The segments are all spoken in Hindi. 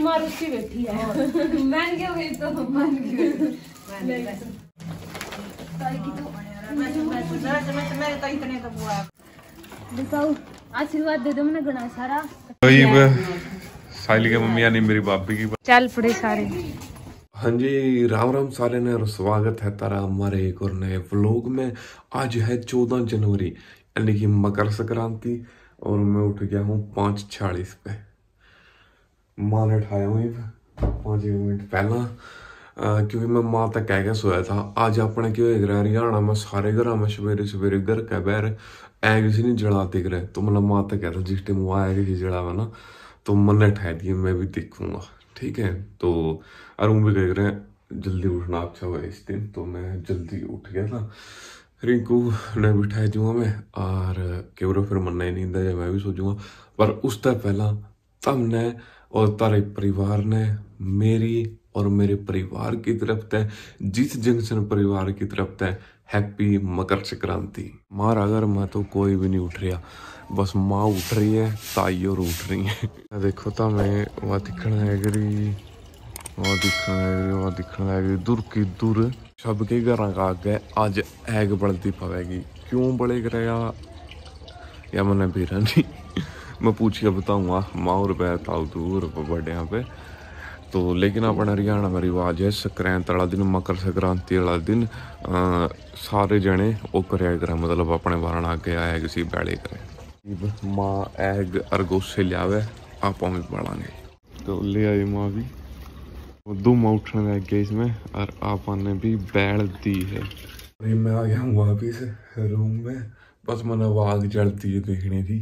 मारुति बैठी है। मान गया गई तो मान गया। बताओ आशीर्वाद दे दो मैंने घना सारा। साइली की मम्मी यानी मेरी भाभी की चल पड़े सारे। हाँ जी, राम राम सारे ने, और स्वागत है तारा हमारे एक और नए व्लॉग में। आज है 14 जनवरी यानी कि मकर संक्रांति, और मैं उठ गया हूँ 5:40 पे। माँ ने उठाया हूँ 5 मिनट पहला, क्योंकि मैं माँ तक कह के सोया था। आज अपने क्यों हरियाणा में सारे घर में सवेरे सवेरे घर के बाहर ऐग से नहीं जलाते रहे, तो मतलब माँ तक कहता जिस टाइम वो आएगा कि जलावा ना, तो मन उठा दिए मैं भी देखूंगा, ठीक है। तो अरुण भी कह रहे हैं जल्दी उठना अच्छा हुआ इस दिन, तो मैं जल्दी उठ गया था। रिंकू ने बिठाया दूंगा मैं, और केवरो फिर मन ही नींद है, मैं भी सोचूंगा। पर उससे पहला तुमने और तारे परिवार ने मेरी और मेरे परिवार की तरफ से, जिस जंक्शन परिवार की तरफ से हैप्पी मकर संक्रांति। मारा घर में तो कोई भी नहीं उठ रहा, बस माँ उठ रही है, ताई और उठ रही है। देखो तो मैं वहाँ दिखना है गरी, वहाँ दिखना है दूर की दूर सबके घर का आगे आज ऐग बढ़ती पवेगी। क्यों बढ़े करेगा या मैंने बेरा नहीं, मैं पूछ के बताऊंगा माँ और बैताऊ दूर बड़े यहाँ पे। तो लेकिन अपना हरियाणा में रिवाज है संक्रांति वाला दिन, मकर संक्रांति वाला दिन सारे जने वो करे, मतलब अपने बारण आगे आया किसी बैले करे। माँ ऐग अरगोश से लियावे, आप भी बढ़ाएंगे तो ले आई माँ भी। दो माँ उठने लग गए इसमें, और आप ने भी बैल दी है। अरे मैं आ गया हूँ वापिस रूम में, बस मैंने आग जलती है देखनी थी,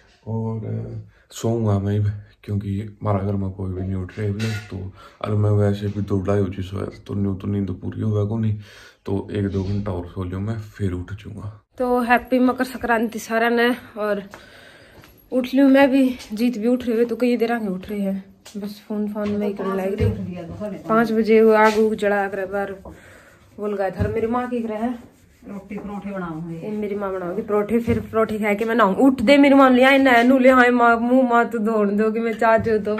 और सोऊंगा मैं क्योंकि हमारा घर में कोई भी नहीं उठ रहे। तो अरे मैं वैसे भी 2-2:30 बजे सोया तो नींद पूरी होगा को नहीं, तो 1-2 घंटा और सो लूँ मैं, फिर उठ जाऊंगा। तो हैप्पी मकर संक्रांति सारा ने, और उठ लूँ मैं भी, जीत भी उठ रहे हुए, तो कई देर आगे उठ रहे हैं, बस फोन में ही करने लग रही। 5 बजे वो आग उग जला कर बार बोल गया था। मेरी माँ की है रोटी परोठे बनाऊंगी, मेरी माँ बनाओगी परोठे, फिर परोठे खा के मैं नहाऊं। उठ दे मेरी माँ लिया नू ले हाँ माँ मुँह माँ तो धोड़ दो कि मैं चाचू तो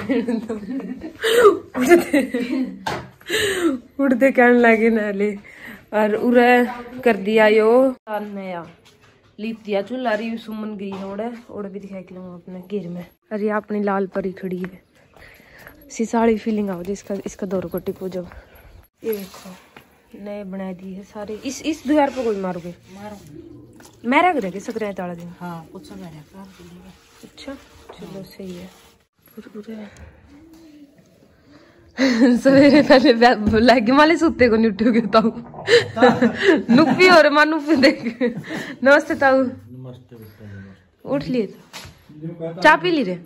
उठते कहने लगे न ले, और उरे कर दिया यो नया लीप दिया चूल्हा। रही सुमन गई है ओड़े भी दिखा के लूंगा अपने घेर में। अरे अपनी लाल परी खड़ी है, सी साड़ी फीलिंग आओ इसका दौर को टिपो। जब ये देखो नए बना दिए है सारे। इस दीवार पर कोई मारोगे? मेरा घर है संक्रांति वाला दिन। हाँ कुछ अच्छा चलो सही है। सवेरे पहले लगे माले सूते को नहीं उठोगे ताऊ। नुप्पी और माँ नुप्पी देख। नमस्ते ताऊ। उठ लिए तो चाय पी ली रे?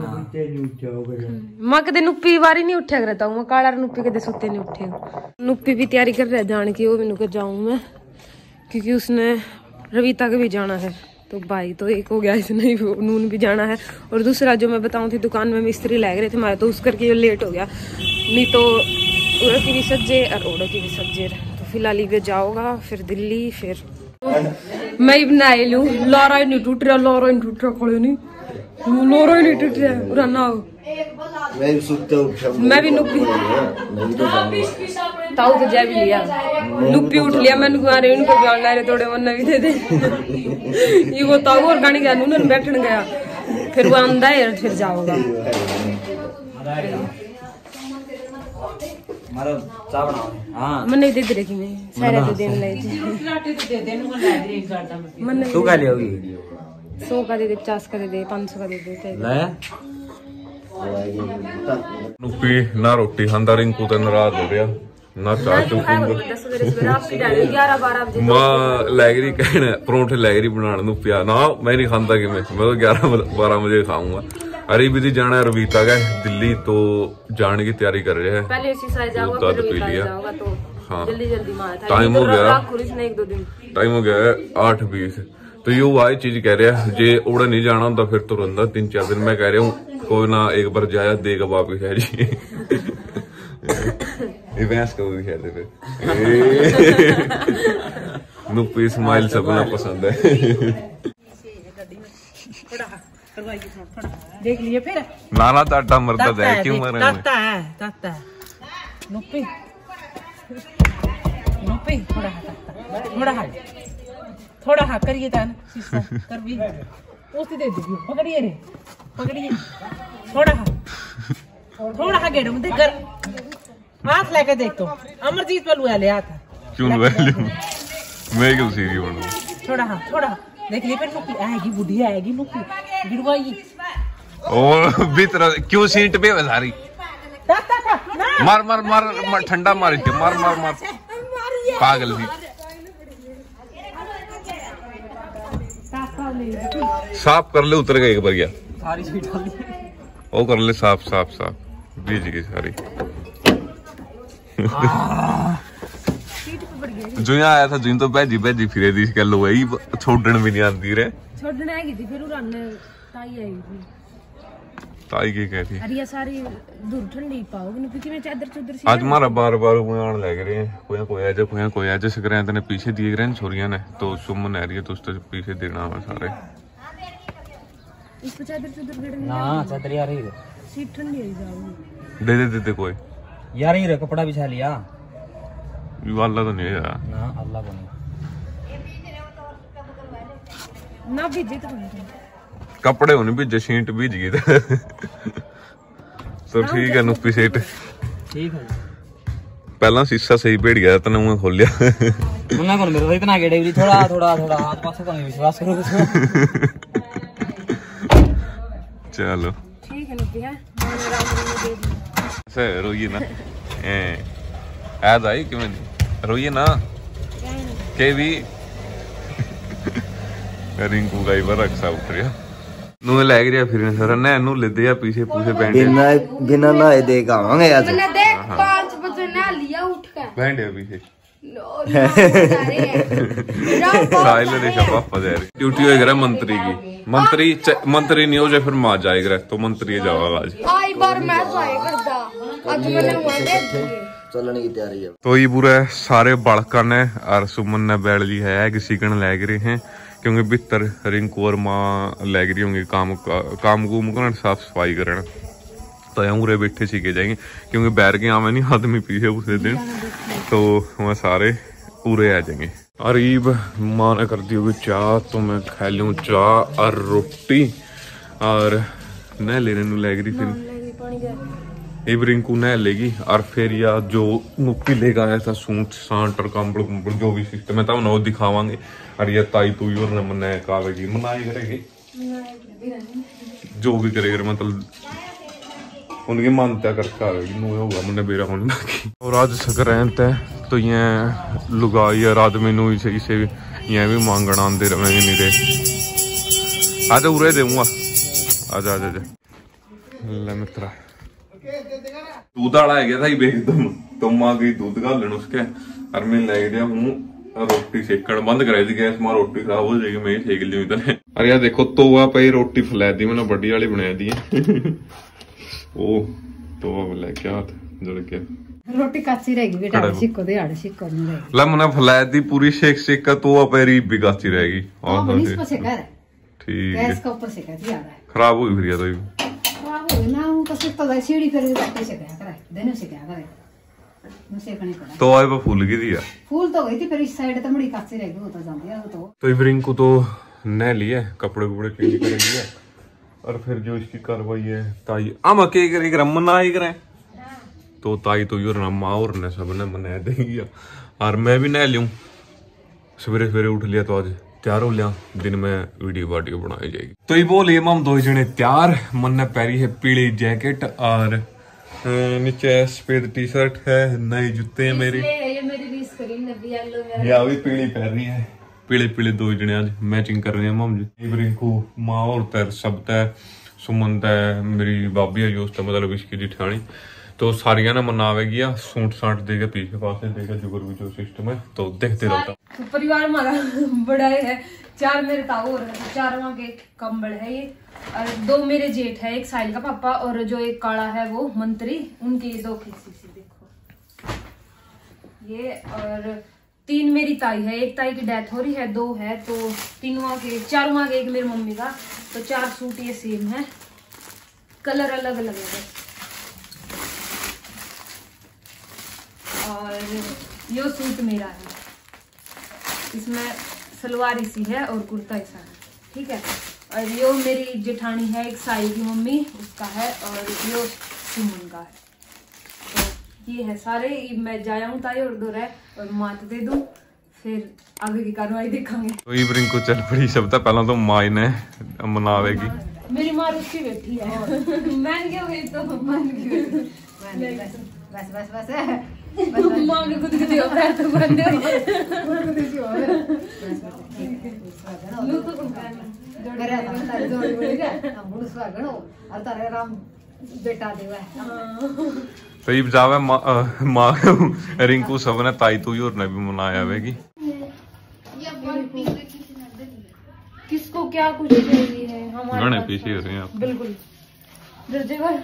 माँ कदे नुप्पी बारी नहीं उठा करता हूँ, काला नुप्पी कदे सोते नहीं उठे। नुप्पी भी तैयारी कर रहा है जाने की, वो मैंने कर जाऊँ मैं, क्योंकि उसने रविता के भी जाना है। तो भाई तो एक हो गया, इसने नून भी जाना है। और दूसरा जो मैं बताऊँ थी, दुकान में मिस्त्री लग रहे थे हमारे, तो उस करके लेट हो गया, नहीं तो उड़ा की भी सज्जे और ओड़ा की भी सज्जे। तो फिलहाल ये जाओगा, फिर दिल्ली, फिर मैं बना लू। लारा नहीं टूट रहा, लारा नहीं टूट रहा, खड़े नहीं लोरो नहीं टूट रहा ना। मैं भी नुप्पी ताऊ तो जा भी लिया, नुप्पी उठ लिया। मैंने कुमारे इनको ब्याह ला रहे थोड़े मन भी दे दे। ये वो ताऊ और गाड़ी गया नून बैठन गया, फिर वो आंदा है, फिर जाओगा। मैंने दे दे मैं सारे दे देने लगे थे। मैंने तू क्या लियोगी? 100 का दे दे, 50 का दे दे, 500 का दे दे। नुप्पी ना रोटी खांदा, रिंकू तो नाराज हो गया ना चाह चू माँ लैगरी कहना परोठे लैगरी बनाने नुप्पिया ना, मैं नहीं खाता कि मैं तो 11-12 बजे खाऊंगा। अरे भी जाना है रवीता का दिल्ली, तो जाने की तैयारी कर रहे हैं। पहले दूध पी लिया। हाँ टाइम हो गया 8:20। तो ये वो चीज कह रहा है, जे उड़ा नहीं जाना होता फिर तो रहा 3-4 दिन। मैं कह रहा हूँ कोई ना, एक बार जाया देगा वापिस है जी। ये भैंस को भी खेलते फिर। नुप्पी स्माइल सबना पसंद है। देख लिए फिर नाना टाटा मरता है क्यों मर रहे ताता है नुपी नुपी थोड़ा हा करिए तान शीशा कर भी उसी दे दीजिए पकड़िए थोड़ा हा गेड़ मुझे कर हाथ लेके देख तो अमरजीत पे लुआ ले आता क्यों वैल्यू मैं क्यों सीरी बनूं थोड़ा देख लिए फिर नुपी आएगी बुढ़ी आएगी नुपी गिरवाई ओ भीतर क्यों सीट पे सारी मार ठंडा मार के मार पागल भी साफ कर ले उतर गए एक बार गया सारी सीट ओ कर ले साफ बीज गई सारी जो यहाँ आया था जो तो भेजी फिरे दी कह लो वही छोड़न भी नहीं आती रे छोड़ने आएगी थी फिर उड़ान ताई आएगी थी ताई की कहती अरे ये सारी दूर ठंडी पाओगे ना क्योंकि मैं चादर चुदर आज हमारा बार आने लग रहे हैं कोई आज सकरे ने पीछे दिए गए छोरिया ने तो सुमन आ रही है तो उससे पीछे देना है सारे इस पे चादर चुदर गड़ने ना चादर यार ही सीट ठंडी आई जाओगी दे कोई यार ही रे कपड़ा बिछा लिया अल्लाह तो नहीं है ना अल्लाह को नहीं ना भेजे तो कपड़े होने भी शीट बीज गई तो ठीक है नुपी सेट ठीक है पहला शीशा सही भेड़ गया तने मुंह खोल लिया मुन्ना कौन मेरे इतना गेड़े भी थोड़ा हाथ पास को नहीं विश्वास करो चलो ठीक है नुपी है मैंने राम दे दी से रोइए ना ऐड आई क्यों रोइए ना के भी रिंकू का बार रक्षा उठ रहा नु लग रहा फिर सर ने नु ले दिया पीछे पूछे बैंड बिना नहाए देख आवांगे आज मैंने देख 5 बजे नहा लिया उठ के बैंड है पीछे साइल देखा पापा दे रही ड्यूटी हो गया मंत्री की मंत्री नहीं हो जाए फिर मां जाएगा तो मंत्री जाएगा आज आई बार मैं जाए करदा आज मैंने हुआ दे चलने की तैयारी है तो ये पूरा सारे बड़का ने और सुमन ने बैठ ली है किसी कण लग रहे हैं क्योंकि भीतर रिंकू और माँ लग रही होंगी काम कूम कर साफ सफाई करना तो यहाँ उरे बैठे सीखे जाएंगे क्योंकि बैर के आवे नहीं आदमी पीछे उसे दिन तो वहाँ सारे पूरे आ जाएंगे। और ईब माँ ने कर दी होगी चाह तो मैं खा लूँ चाह और रोटी और न लेने लग रही फिर ईब रिंकू न लेगी और फिर या जो नुपी लेगा आया था सूट सांट और कंबल कुंबल जो भी सिस्टम है था वो दिखावांगे और ये ताई तू और न मनाए कावेगी मनाई करेगी जो भी करेगा मतलब उनकी मानता करके आवेगी नो होगा मैंने बेरा होने बाकी और आज संक्रांत है तो ये लुगाई और आदमी नु इसे ये भी मांगना आंदे रहेंगे नहीं रे आज उरे दूंगा आजा आजा ले मित्रा दूध वाला है गया था तुम आ गई दूध का लेना उसके और मैं ले गया हूँ रोटी सेकण बंद कराई थी गैस मां रोटी खराब हो जाएगी मैं सेक ली इधर। अरे यार देखो तोवा पे रोटी फैला दी मैंने बड़ी वाली बना दी ओ तोवा फैला क्या जड़ के रोटी कच्ची रहेगी बेटा सिक्को दे आड़े सिक्को नहीं रहेगी ला मैंने फैला दी पूरी शेक का तोवा पे रीब भी कच्ची रहेगी ठीक है गैस का ऊपर सेका दिया खराब हो गई फिर तो खराब हो ना वो तो सिक्को दा सीढ़ी पर कैसे गया करे देने से क्या करे तो आए वो फूल की दिया फूल तो गई थी फिर इस साइड तो बड़ी कच्ची रहेगी वो तो जाती है तो इवरिंग को तो न लिया कपड़े कुपड़े चेंज करेंगे और फिर जो इसकी कार्रवाई है ताई आम के करेगी रमना ही करें तो ताई तो यो रमा और ने सब ने मना देगी और मैं भी न लूं सवेरे सवेरे उठ लिया तो आज तैयार हो लिया दिन में वीडियो वीडियो बनाई जाएगी। तो ये बोल ये हम दो जने तैयार मन ने पहरी है पीली जैकेट और नीचे सफेद टी शर्ट है नए जूते हैं मेरी या भी पीली पहन रही है पीले पीले दो जने आज मैचिंग कर रहे हैं मम जी रिंकू माँ और तैर सब तय सुमन तय मेरी भाभी है जो मतलब इसकी जिठानी तो सारिया ने मनावेगी सूट साट देगा पीछे पास देगा जुगर भी जो सिस्टम है तो देखते रहता तो परिवार हमारा बड़ा है 4 मेरे ताऊ और 4 वहाँ के कंबल है ये और 2 मेरे जेठ है एक साहिल का पापा और जो एक काला है वो मंत्री उनकी 2 खिस्सी देखो ये और 3 मेरी ताई है, एक ताई की डेथ हो रही है, 2 है तो 4वां के एक मेरी मम्मी का, तो 4 सूट ये सेम है, कलर अलग अलग है। और यो सूट मेरा है, इसमें सलवार इसी है और कुर्ता ऐसा है, ठीक है। और यो मेरी जेठानी है, एक साई की मम्मी, उसका है, और यो सुमन का है। तो ये है सारे, मैं जाया हूँ ताई और दो रह और मात दे दूं, फिर आगे की कार्रवाई देखेंगे। तो इवरिंग को चल पड़ी शब्द पहला तो माई ने मनावेगी, मेरी माँ उसकी बेटी है। मान क्यों गई तो मान क्यों, बस बस बस माँ के खुद के हो पैर तो बंद बेटा देवा तो ये जावे माँ रिंकू सब ने ताई तू और ने भी मनाया आवेगी। किसको क्या कुछ चाहिए है हमारे गणे पास पीछे हो रहे हैं आप। बिल्कुल दर्जे पर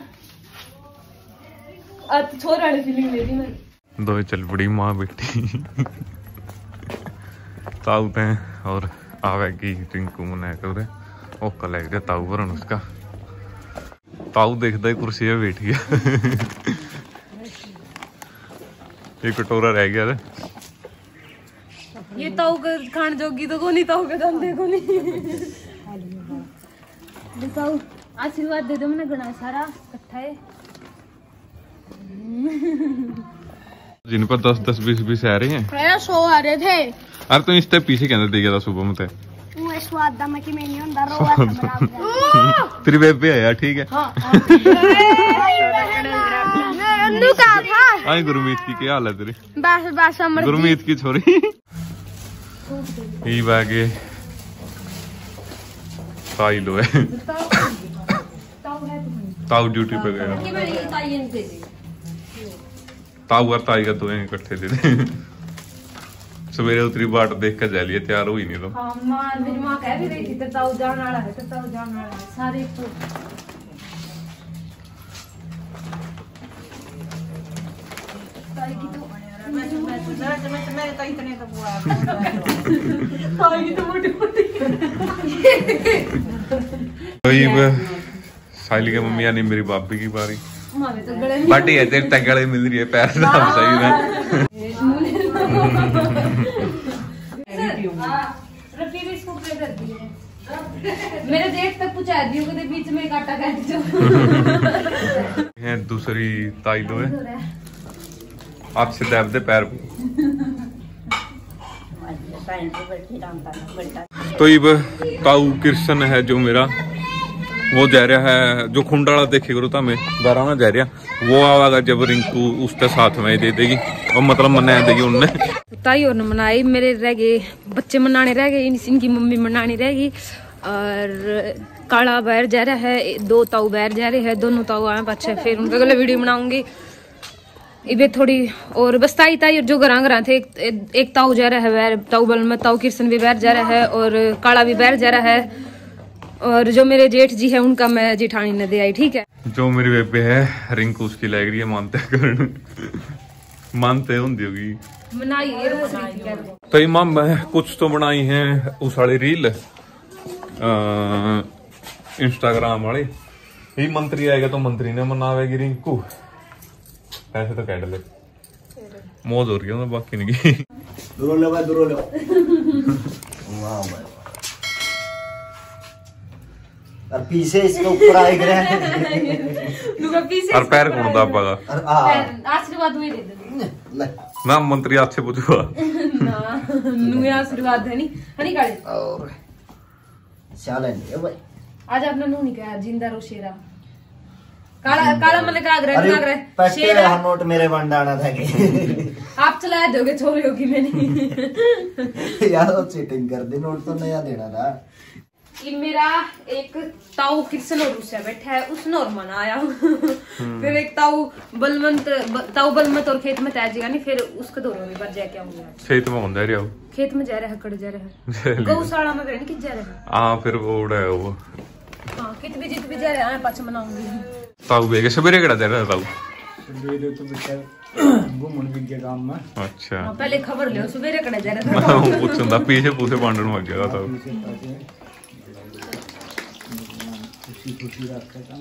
आज छोरा वाली फीलिंग ले दी मैं। दो चल पड़ी माँ बेटी ताऊ ते और आवेगी रिंकू मना कर ओ कल है ताऊ भरन उसका। ताऊ देखता ही कुर्सी पे बैठ गया एक कटोरा रह गया रे। ये ताऊ का खान जोगी तो कोनी, ताऊ का दाम देखो नहीं। ताऊ आशीर्वाद दे दो, मैंने गणा सारा इकट्ठा है। जिन पर 10-10 20-20 आ रहे हैं। मेरा 100 आ रहे थे। अरे तुम इसते पीछे कहते दे गया था सुबह में वो स्वाद दा मैं कि मैं नहीं हुंदा रोवा तेरी बेबे आया ठीक है। अन्नू का था आई गुरमीत की क्या हाल है तेरी? बस बस अमर गुरमीत की छोरी ई बागे ताई लो है। ताऊ ड्यूटी पे गया, ताऊ और ताई का दोनों इकट्ठे दे दे। सवेरे उतरी बाट देख कर जा लिए, तैयार हुई नहीं तो। हाँ, मेरी माँ कह भी रही थी ताऊ जाने वाला है, ताऊ जाने वाला है सारे तो। ताई की तो मैं तो इतने तो बुआ ताई की तो मोटी साइली की मम्मी यानी मेरी भाभी की बारी। हमारे तो गले बाटी है तेरे तक गले मिल रही है, पैर सही ना। मेरे जेठ तक पहुंचा दियो कदे बीच में काटा काट जो है। दूसरी ताई दो है आप से दैब दे पैर। तो ये ताऊ कृष्ण है जो मेरा, वो जा रहा है जो खुंडाला देखे करो तमें बारा में जा रहा, वो आवागा जब रिंकू उसके साथ में दे देगी और मतलब मना देगी उनने। ताई और मनाई, मेरे रह गए बच्चे मनाने रह गए, इनकी मम्मी मनानी रहेगी। और काला बाहर जा रहा है, 2 ताऊ बाहर जा रहे हैं, दोनों ताऊ आए पाछे, फिर उनके गले वीडियो बनाऊंगी। इबे थोड़ी और बस ताई ताई जो घर थे, एक ताऊ जा रहा है बाहर, ताऊ बल में ताऊ कृष्ण भी बाहर जा रहा है और काला भी बाहर जा रहा है। और जो मेरे जेठ जी है उनका मैं जेठानी ने दे आई, ठीक है। जो मेरी बेबे है रिंकू उसकी लग रही है मानते कर मानते होंगी होगी तो इमाम कुछ तो बनाई है उस वाली रील इंस्टाग्राम वाली। ये मंत्री आएगा तो मंत्री ने मनावेगी रिंकू, ऐसे तो कैंडल मौज हो रही है बाकी नहीं। दूर लो भाई, दूर लो। वाह भाई, और पीछे इसके ऊपर आए गिरे और पैर कौन दाबा आशीर्वाद हुए दे दे ना मंत्री आपसे पूछूगा ना नुए आशीर्वाद है नहीं काले और चल नहीं भाई। आज अपना नु नहीं कहा जिंदा रो शेरा काला काला मतलब का अरे पट्टे हम नोट मेरे बंडाना था कि आप चला दोगे छोरे हो कि मैंने यार वो चीटिंग कर दी, नोट तो नया देना था। ये मेरा एक ताऊ कृष्ण और उससे बैठा है, उसने और मनाया। फिर एक ताऊ बलवंत और खेत में तैजेगा नहीं, फिर उसके दोनों भी बार जाके आऊंगा। खेत में होंगे रहा खेत में जा रहा है, कड़ जा रहा है, गौशाला में कित जा रहा है। हाँ फिर वो उड़ा है वो। हाँ कित भी जित भी जा रहा है, पाछ मनाऊंगी। ताऊ बेगे सवेरे कड़ा जा रहा ताऊ सवेरे तो बेटा घूमन भी गया काम में। अच्छा पहले खबर ले सवेरे कड़े जा रहा मैं पूछूंगा पीछे पूछे बांटन लग गया था खुशी रखता था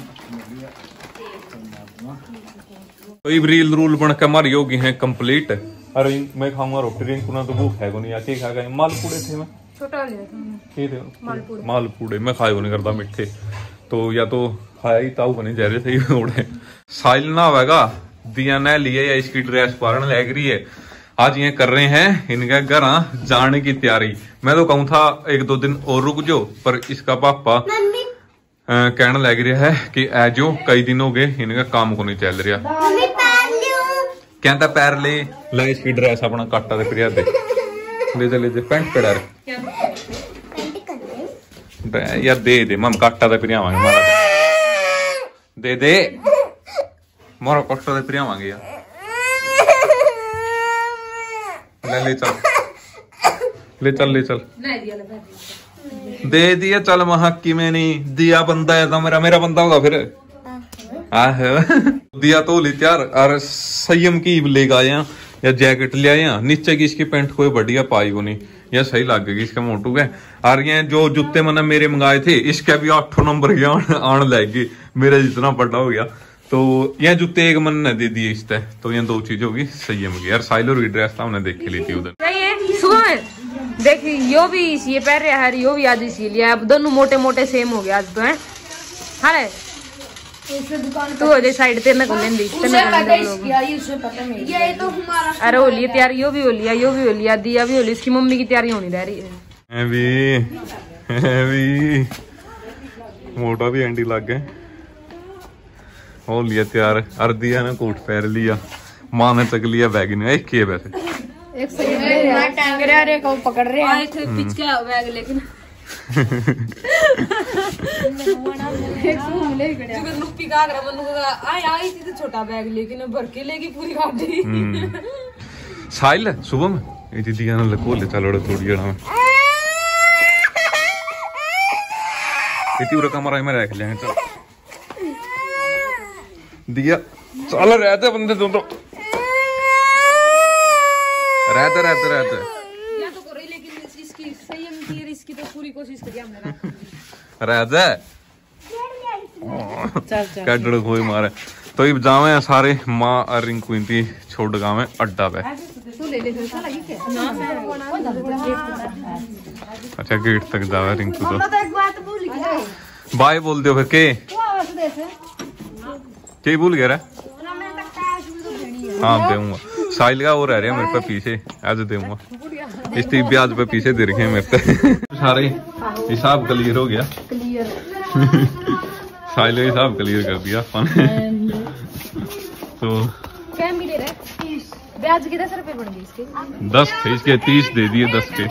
कोई रील रूल बन के हमारी होगी है कंप्लीट। अरे मैं खाऊंगा रोटी रिंकू ना तो भूख है को नहीं आके खा गए मालपूड़े थे मैं छोटा लिया था थे मालपूड़े मैं खाए को नहीं करता मिठे तो या तो खाया ही ताऊ बने जहरे सही उड़े साइल ना होगा दिया न लिए या इसकी ड्रेस पारण लग रही है। आज ये कर रहे हैं इनके घर जाने की तैयारी। मैं तो कहूँ था 1-2 दिन और रुक जाओ पर इसका पापा कहने लग रहा है कि एजो कई दिन हो गए इनका काम को नहीं चल रहा। कहता पैर ले इसकी ड्रेस अपना काटा दे फिर दे ले पैंट पड़ा यार दे मम काटा दे फिर आवांगे मारा दे मारा काटा दे फिर आवांगे यार ले चल दे दिया चल वहां की में नहीं दिया बंदा है तो मेरा बंदा होगा फिर दिया तो ली त्यार और संयम की लेगा आया या जैकेट ले आया नीचे की इसकी पैंट कोई बढ़िया पाई को नहीं या सही लगेगी इसका मोटू है। और ये जो जूते मैंने मेरे मंगाए थे इसका भी 8 नंबर की आने लगेगी मेरा जितना बड़ा हो गया तो ये जूते एक मन ने दे दिए इस तो ये 2 चीज होगी संयम की। यार साइलर की ड्रेस तो हमने देख ली थी उधर सुबह में देखी यो भी ये पहन रहा है यो भी आज इसी लिया अब दोनों मोटे मोटे सेम हो गए आज तो है। हाँ तू हो जाए साइड तेरे को लेंदी अरे हो लिया तैयारी यो भी हो लिया दिया भी हो लिया इसकी मम्मी की तैयारी होनी रह रही है मोटा भी एंडी लग गए हो लिया तैयार अर दिया ना कोट पहन लिया माँ ने चक लिया बैग ने एक ही है वैसे पकड़ रहे हैं पिछका बैग लेकिन छोटा बैग लेकिन भर के लेगी पूरी गाड़ी साइल सुबह में दीदी लको ले चलो थोड़ी जड़ा में कमरा में रख लेंगे चल दिया चल रहते बंदे तुम तो रहते इसकी तो पूरी कोशिश करी हमने रहते कैडड़ कोई मारे तो ये जावे सारे माँ और रिंकू इनकी छोड़ गावे अड्डा पे। अच्छा गेट तक जावे रिंकू तो बाय बोल दो फिर के भूल गया रे हाँ दूंगा साइल का वो रह रहा है मेरे पे पीछे आज दूंगा इसकी ब्याज पे पीछे दे रखे मेरे पे सारे हिसाब क्लियर हो गया साइल का हिसाब क्लियर कर दिया अपन तो ब्याज के 10 रुपए बढ़ गए इसके 10 थे इसके 30 दे दिए 10 के।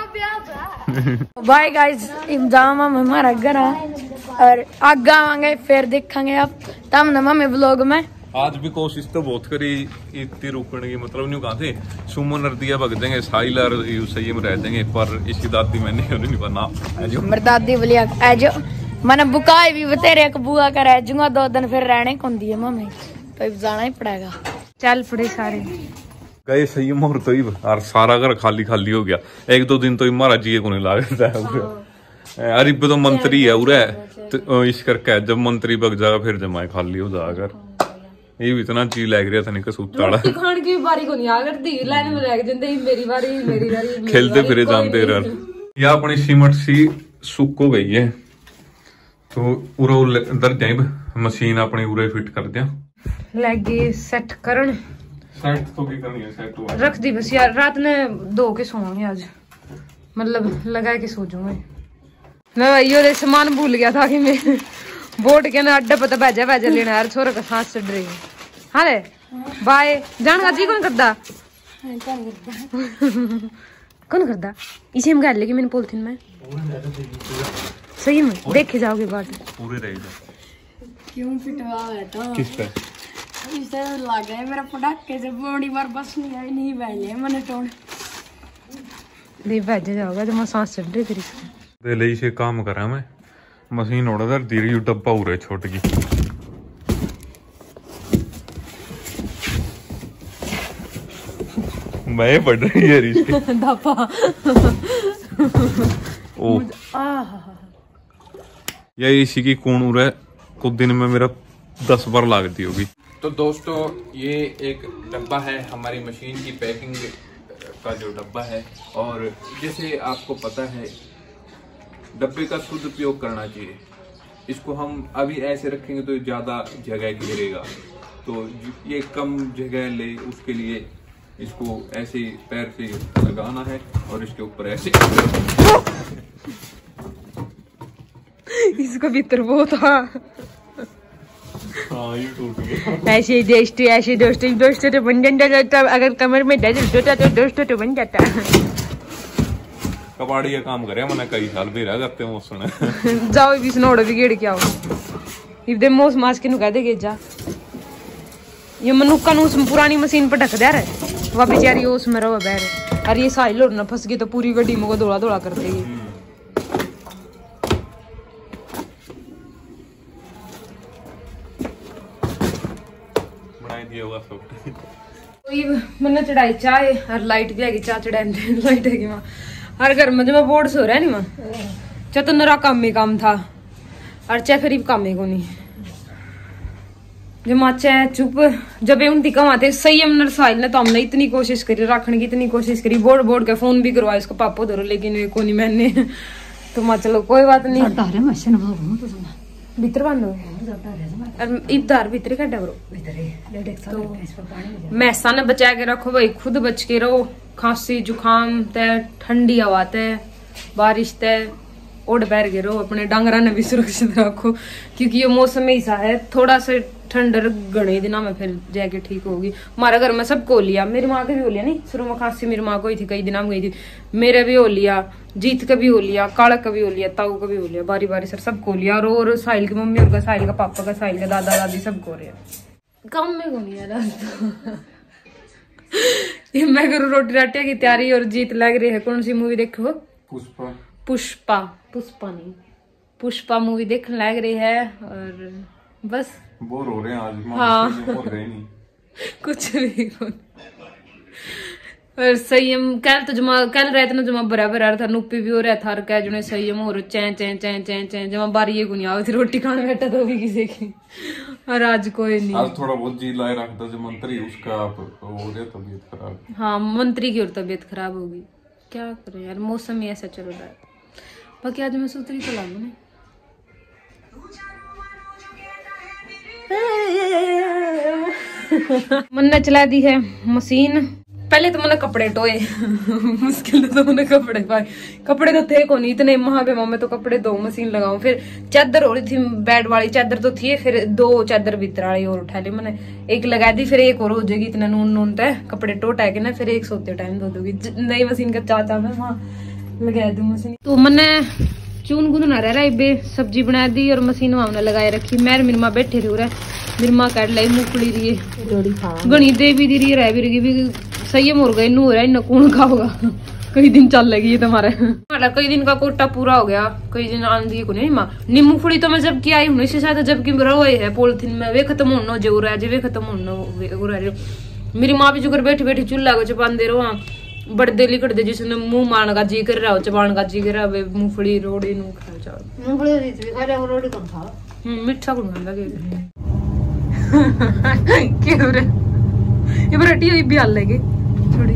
बाय गाइस इमदाम हमारा घर और आगे आवांगे फिर देखेंगे अब तब नवा ब्लॉग में। आज भी कोशिश तो बहुत करी इतनी रुकने की मतलब नहीं कहा थे सुमन और दिया भग देंगे साहिल और सही में रह देंगे पर इसकी दादी मैंने नहीं पता मेरी दादी बोलिया एजो मैंने बुकाए भी बतेरे एक बुआ का रह जाऊंगा 2 दिन फिर रहने कौन दिए मम्मी तो जाना ही पड़ेगा चल पड़े सारे गए सही मोर तो ही और सारा घर खाली खाली हो गया 1-2 दिन तो हमारा जिये को नहीं लगता है अरे तो मंत्री है उरे तो इस करके जब मंत्री बग जाएगा फिर जमाए खाली हो जाकर ये भी इतना चीज लग रहा था नहीं कसूताड़ा खान की बारी को नहीं आ करती लाइन में रह जंदे मेरी बारी खेलते फिरे जानते रह या अपनी सीमेंट सी सुक हो गई है तो पूरा अंदर जाए मशीन अपनी उरे फिट कर दिया लगे सेट करन सेट तो की करनी है सेट हुआ रख दी बस यार रात ने 2 के सोऊंगी आज मतलब लगा के सो जाऊंगी मैं यो सामान भूल गया था कि मैं बोर्ड के ना अड्डा पता भेजा लेना यार छोरा का सांस चढ़ रही है। हाँ रे बाय जान का जी कौन करदा कौन करदा इसे हम गए लेकिन मैंने पॉलिथीन में सही में देखे जाओगे बात पूरे रह जाओ क्यों पिटवा है तो किस पे इसे लग गए मेरा पटाखे से बड़ी बार बस नहीं आई नहीं बैले मैंने तोड़ दे भेजा जाओगा तो मैं सांस चढ़ रही तेरी दे ले इसे काम करा मैं मशीन उड़ा दर धीरे डब्बा उड़े छोट की मैं पढ़ रही है रिश्ते धापा। ओ ये इसी की कूणूर है, कुछ दिन में मेरा 10 बार लागती होगी। तो दोस्तों ये एक डब्बा है, हमारी मशीन की पैकिंग का जो डब्बा है। और जैसे आपको पता है डब्बे का शुद्ध उपयोग करना चाहिए। इसको हम अभी ऐसे रखेंगे तो ज़्यादा जगह घेरेगा, तो ये कम जगह ले उसके लिए इसको ऐसे पैर से लगाना है और इसके ऊपर ऐसे इसको भीतर वो था। हाँ ये टूट गया। ऐसे दोस्तों तो बन जाता, अगर कमर में दर्द होता तो दोस्तों तो बन जाता। कबाड़ी का काम करे मैंने कई साल भी रह जाते हैं सुने। जाओ भी सुनोड़ो भी गेड़ के आओ इधर मोस मास के नु कह दे जा। ये मनुक्का नु पुरानी मशीन पर ढक दे रहा वह बेचारी उसमें रहो बैठ। और ये साइल और ना फंस गई तो पूरी गड्डी मुझको दौड़ा दौड़ा कर देगी। बनाई दिया होगा सब। मैंने चढ़ाई चाय और लाइट भी आएगी, चाय चढ़ाई लाइट है वहाँ हर घर में। जो मैं बोर्ड सो रहा है नी वहाँ चाहे तो नरा काम ही काम था और चाहे फिर काम ही को नहीं। जो माचा चुप जब उनकी कमाते संयम नरसाइल ने तो हमने इतनी कोशिश करी रखने की, इतनी कोशिश करी, बोर्ड बोर्ड का फोन भी करवाया इसको पापो धरो, लेकिन वे को नहीं मैंने। तो माँ चलो कोई बात नहीं, भीतर बंद हो इधर भीतर का डबरो मैसा ने बचा के रखो भाई, खुद बच के रहो। खांसी जुकाम तय, ठंडी हवा तय, बारिश तय ओढ़ बैर के रहो। अपने डांगरा ने भी सुरक्षित रखो क्योंकि ये मौसम ऐसा है, थोड़ा सा ठंडर गणे दिना में फिर जाके ठीक होगी। हमारे घर में सबको लिया, मेरी माँ के भी हो लिया नहीं, शुरू में खांसी मेरी माँ को ही थी, कई दिन में गई थी, मेरे भी हो लिया, जीत का भी हो लिया, कालक का भी हो लिया, ताऊ का भी हो लिया, बारी बारी सर सबको लिया। और साहिल की मम्मी और साहिल का पापा का, साहिल का दादा दादी सबको हो रहा। काम में को नहीं है ये मैं करूँ रोटी राटिया की तैयारी और जीत लग रही है। कौन सी मूवी देखो? पुष्पा। पुष्पा पुष्पा नहीं पुष्पा मूवी देखने लग रही है और बस बोर हो रहे हैं आज। हाँ बोर रहे नहीं कुछ भी और संयम कल तो जमा कल रात ना जमा बराबर आ रहा था, नुप्पी भी हो रहा था, कह जो संयम हो रहा चैं चैं चैं चैं चैं जमा बारी ये गुनिया थी रोटी खाने बैठा तो भी किसी की। और आज कोई नहीं, आज थोड़ा बहुत जी लाए रखता जो मंत्री उसका हो गया तबीयत खराब। हाँ मंत्री की और तबीयत खराब होगी, क्या करें यार मौसम ही ऐसा चल रहा है। बाकी आज मैं सूत्री तो लागू नहीं मैंने चला दी है मशीन। पहले तो मैंने कपड़े टोए मुश्किल तो मैंने कपड़े पाए, कपड़े तो थे को नहीं इतने महा पे मैं तो कपड़े दो मशीन लगाऊं। फिर चादर हो रही थी, बेड वाली चादर तो थी, फिर 2 चादर भीतर वाली और उठा ली मैंने, एक लगा दी, फिर एक और हो जाएगी। इतना नून नून तय कपड़े टोटा के ना, फिर एक सोते टाइम धो दूंगी। नई मशीन का चाचा मैं वहाँ लगा दूं मशीन। तो मैंने चून गुदना रह रहा है, सब्जी बना दी और मशीन वहां लगा रखी। मैं मेरी माँ बैठे रह मेरी माँ काट लाई मूंगफली रही गणी दे भी दी रही रह भी रही भी संयम हो गए नू हो रहा है नकून खाओगा कई दिन चल लगी तुम्हारे मतलब कई दिन का कोटा पूरा हो गया, कई दिन आंधी को नहीं माँ मूंगफली तो मैं जब की आई हूँ इससे शायद जबकि रही है पॉलिथीन में वे खत्म होना जो रहा है वे खत्म होना। मेरी माँ भी जो कर बैठी बैठी चूल्हा को चपान दे रहा वहाँ बड़दे लिकड़ दे जिसने मुंह मारने का जी कर रहा हो चबाने का जी कर रहा है मूंगफली रोड़ी नू खा जाओ मीठा गुण लगे क्यों रे ये बरटी हुई भी हाल लगे थोड़ी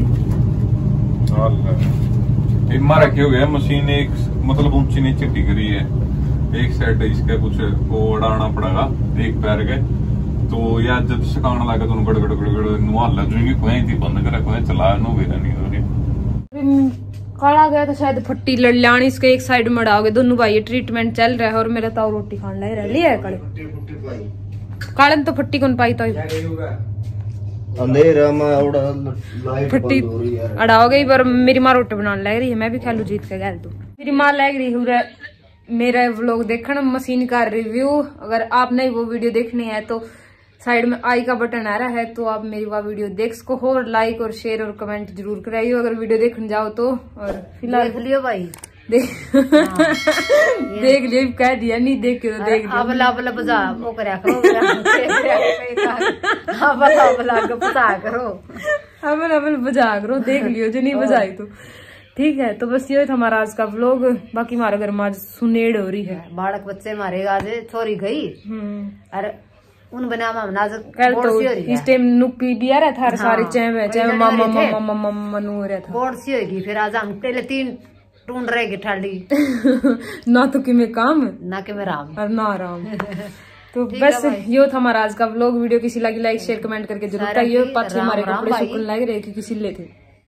मारा क्यों गया मशीन एक मतलब ऊंची नीचे टिक रही है, एक साइड इसका कुछ को उड़ाना पड़ेगा एक पैर के, तो यार जब सिखाने लगा तो गड़ गड़ गड़ गड़ नुआल लगी कोई थी बंद करा कोई चला नो बेरा नहीं हो रही। काला गया तो शायद फट्टी लड़लानी इसके एक साइड में अड़ाओगे दोनों भाई ट्रीटमेंट चल रहा है और मेरा ताऊ रोटी खाने लग रहा है काले काले तो फट्टी कौन पाई तो अंधेरा में लाइट फट्टी अड़ाओगे पर मेरी माँ रोटी बनाने लग रही है, मैं भी खा लू जीत के गैल तू मेरी माँ लग रही है मेरा व्लॉग देखना मशीन का रिव्यू। अगर आप नहीं वो वीडियो देखनी है तो साइड में आई का बटन आ रहा है तो आप मेरी वह वीडियो देख सको हो और लाइक और शेयर और कमेंट जरूर कराइयो अगर वीडियो देखने जाओ तो। और फिलहाल देख लियो भाई देख लियो कह दिया नहीं देख के तो देख लियो अबला अबला बजा वो करया करो अबला अबला बजा करो अपन बजा करो, देख लियो जो नहीं बजाई तो ठीक है। तो बस ये था हमारा आज का व्लॉग। बाकी हमारे घर में आज सुनेड़ हो रही है। बालक बच्चे मारे आज छोरी गई अरे उन बना कल तो इस टाइम नुक्की भी आ रहा था सारे चैम मामा मामा मनु हो रहा था। बोर्ड सी होगी फिर आज हम पहले 3 टूंड रहेगी ठाली ना तो कि मैं काम ना कि मैं राम और ना राम। तो बस ये था हमारा आज का व्लॉग। वीडियो किसी लगी लाइक शेयर कमेंट करके जरूर बताइए। पाछे हमारे कपड़े सुखने लग रहे क्योंकि सिले थे।